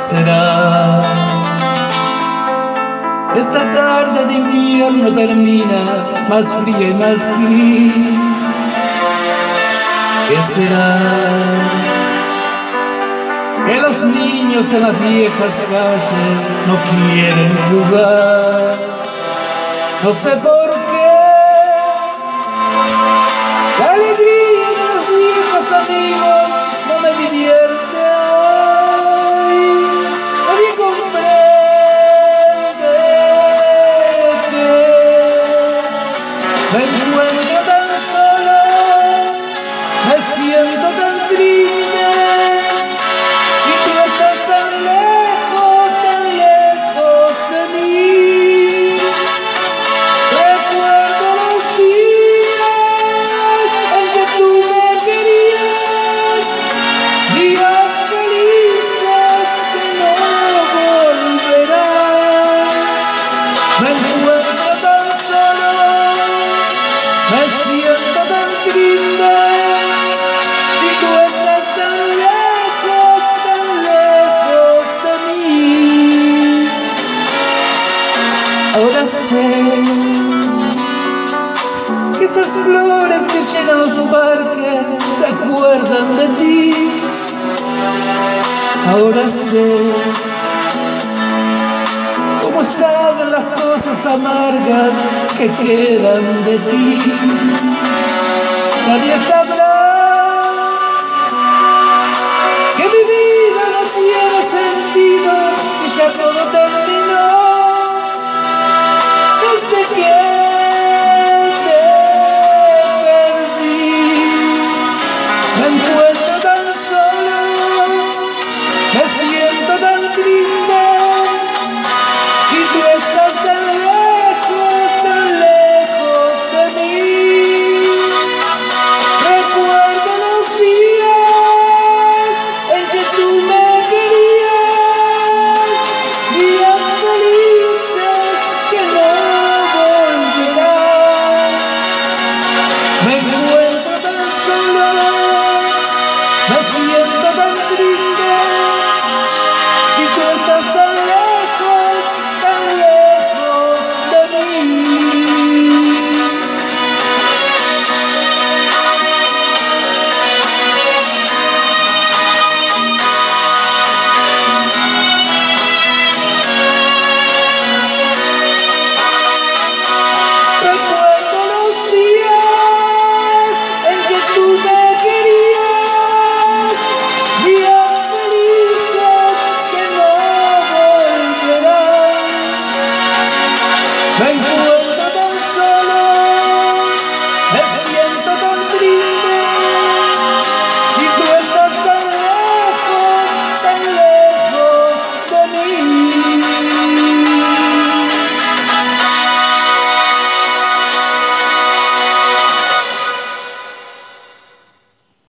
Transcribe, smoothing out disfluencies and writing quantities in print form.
será? Esta tarde de invierno termina más fría y más gris. ¿Qué será? Que los niños en las viejas calles no quieren jugar. No sé por qué. La alegría de los viejos amigos no me divierte hoy. Nadie comprende que me encuentro tan solo, me siento tan triste. Si tú estás tan lejos de mí. Recuerdo los días en que tú me querías, días felices que no volverán. Me encuentro tan solo, me siento tan triste. Si tú estás tan lejos de mí. Ahora sé que esas flores que llegan a los parques se acuerdan de ti. Ahora sé cómo saben las cosas amargas que quedan de ti. Nadie sabe